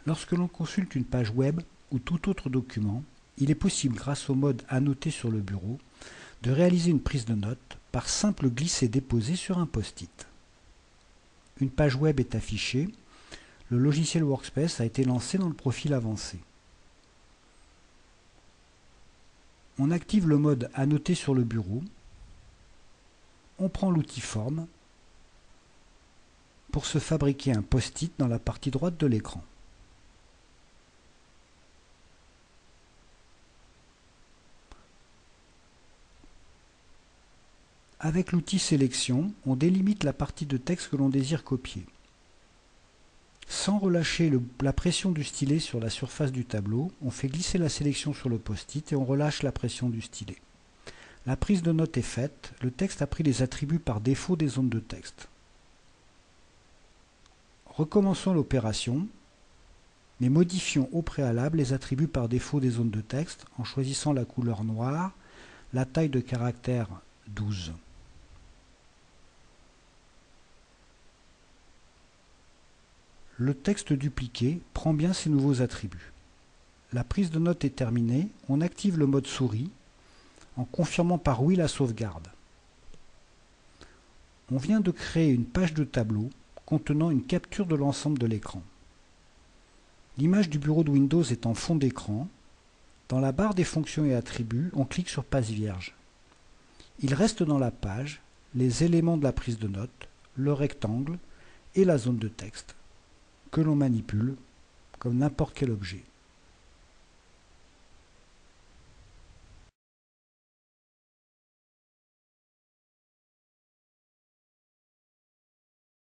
Lorsque l'on consulte une page web ou tout autre document, il est possible, grâce au mode Annoter sur le bureau, de réaliser une prise de notes par simple glisser-déposer sur un post-it. Une page web est affichée, le logiciel Workspace a été lancé dans le profil avancé. On active le mode Annoter sur le bureau, on prend l'outil Forme pour se fabriquer un post-it dans la partie droite de l'écran. Avec l'outil Sélection, on délimite la partie de texte que l'on désire copier. Sans relâcher la pression du stylet sur la surface du tableau, on fait glisser la sélection sur le post-it et on relâche la pression du stylet. La prise de notes est faite, le texte a pris les attributs par défaut des zones de texte. Recommençons l'opération, mais modifions au préalable les attributs par défaut des zones de texte en choisissant la couleur noire, la taille de caractère 12. Le texte dupliqué prend bien ces nouveaux attributs. La prise de notes est terminée, on active le mode souris en confirmant par oui la sauvegarde. On vient de créer une page de tableau contenant une capture de l'ensemble de l'écran. L'image du bureau de Windows est en fond d'écran. Dans la barre des fonctions et attributs, on clique sur Passe vierge. Il reste dans la page les éléments de la prise de notes, le rectangle et la zone de texte, que l'on manipule comme n'importe quel objet.